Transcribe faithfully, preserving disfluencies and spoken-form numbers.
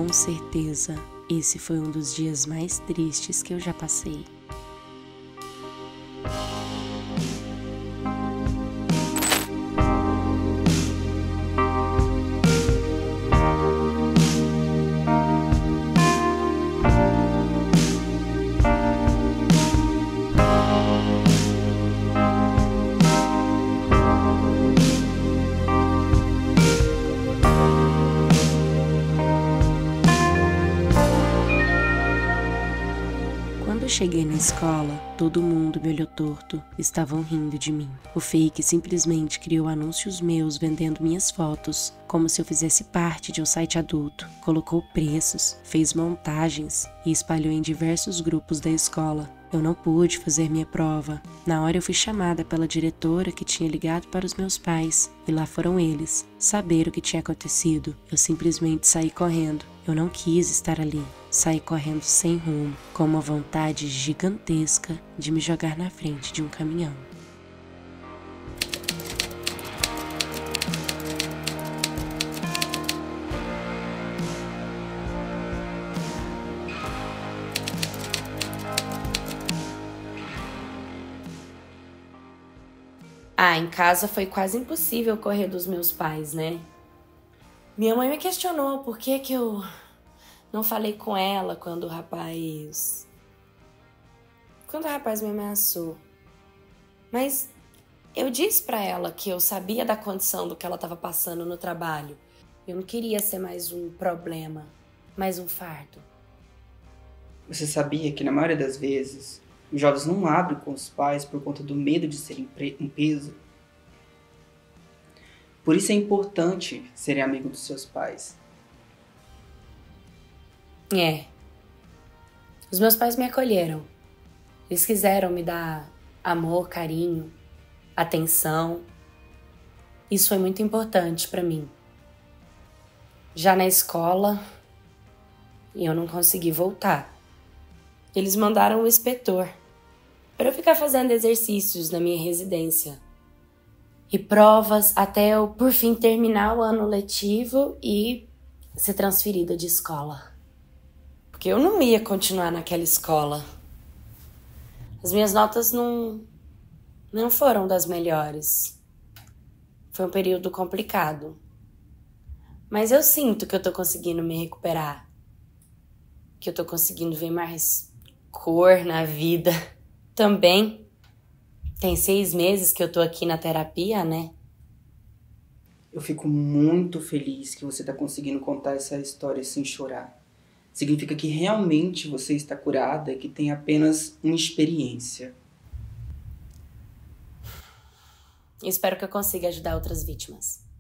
Com certeza, esse foi um dos dias mais tristes que eu já passei. Quando eu cheguei na escola, todo mundo me olhou torto, estavam rindo de mim. O fake simplesmente criou anúncios meus vendendo minhas fotos, como se eu fizesse parte de um site adulto. Colocou preços, fez montagens e espalhou em diversos grupos da escola. Eu não pude fazer minha prova. Na hora eu fui chamada pela diretora que tinha ligado para os meus pais, e lá foram eles, saber o que tinha acontecido. Eu simplesmente saí correndo. Eu não quis estar ali. Saí correndo sem rumo, com uma vontade gigantesca de me jogar na frente de um caminhão. Ah, em casa foi quase impossível correr dos meus pais, né? Minha mãe me questionou por que que eu não falei com ela quando o rapaz... Quando o rapaz me ameaçou. Mas eu disse pra ela que eu sabia da condição do que ela estava passando no trabalho. Eu não queria ser mais um problema, mais um fardo. Você sabia que na maioria das vezes os jovens não abrem com os pais por conta do medo de serem um peso? Por isso é importante serem amigo dos seus pais. É. Os meus pais me acolheram. Eles quiseram me dar amor, carinho, atenção. Isso foi muito importante pra mim. Já na escola, eu não consegui voltar. Eles mandaram o inspetor para eu ficar fazendo exercícios na minha residência. E provas até eu, por fim, terminar o ano letivo e ser transferida de escola. Porque eu não ia continuar naquela escola. As minhas notas não, não foram das melhores. Foi um período complicado. Mas eu sinto que eu tô conseguindo me recuperar. Que eu tô conseguindo ver mais cor na vida. Também tem seis meses que eu tô aqui na terapia, né? Eu fico muito feliz que você tá conseguindo contar essa história sem chorar. Significa que realmente você está curada e que tem apenas uma experiência. Espero que eu consiga ajudar outras vítimas.